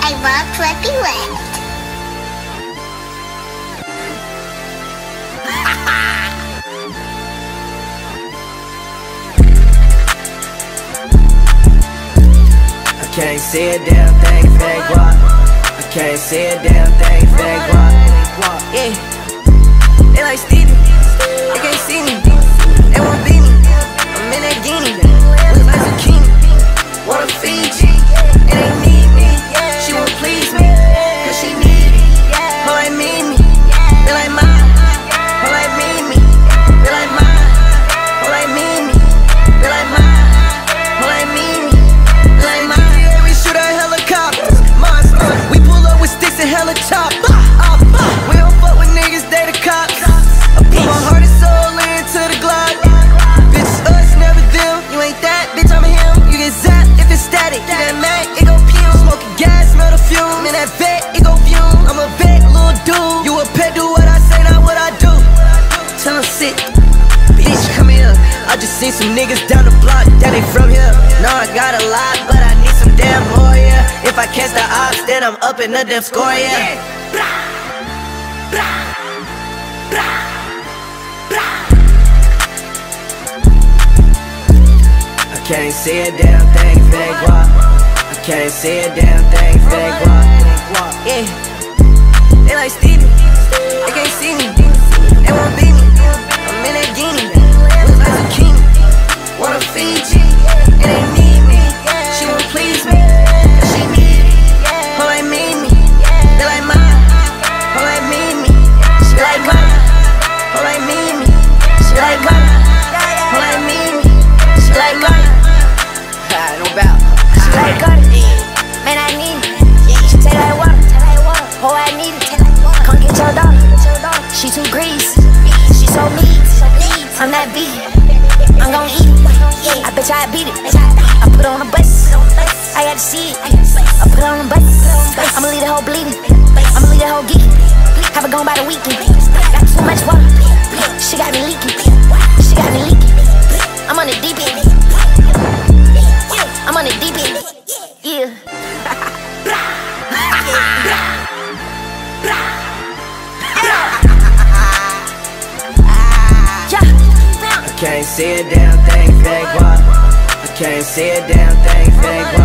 I love Trippie wet. I can't see a damn thing fake walk. I can't see a damn thing fake walk. Yeah, they like Stevie, they can't see me, they won't beat me. I'm in that guinea, look like zucchini. Wanna feed you, and they need me. She won't please me, cause she need me. Her like me, they like mine. Her like me, they like mine. Her like me, they like mine. Her like me, they like mine. Yeah, we shoot our helicopters, monsters. We pull up with sticks and hella choppers. We don't fuck with niggas, they the cops. I put my heart and soul into the Glock. Bitch, us, never them. You ain't that, bitch, I'm him. You get zapped if it's static. Get that Mac, it go pew. Smoking gas, smell the fume. In that vet, it go fume. I'm a vet, little dude. You a pet, do what I say, not what I do. Tell him sit, bitch, come here. I just seen some niggas down the block, that ain't from here. No, I got a lot, but I need some damn more, yeah. If I catch the ops, then I'm up in the damn score, yeah. I can't see a damn thing fake walk. I can't see a damn thing fake walk. Yeah, they like Stevie, they can't see me, they won't beat me. I'm in that guinea, look like zucchini. Wanna feed you, and they need me. She won't please me, cause she need me. Her like me, they like mine. Her like me, she like mine. Her like me, she like mine. Her like me, she like mine. No doubt. She like Carti, man, I need it. She taste like water, oh, I need it. Come get your dog, she too greasy, she so neat. I'm that beat, I'm gon' eat it. I bet you I beat it. I put on a bus, I got to see it. I put on a bus, I'ma leave the whole bleeding. I'ma leave the whole geeking. Have it gone by the weekend. Got too much water, she got me leaking. She got me leaking. I'm on the deep end. I'm on the deep end. Yeah. I can't see a damn thing fake walk. I can't see a damn thing fake walk.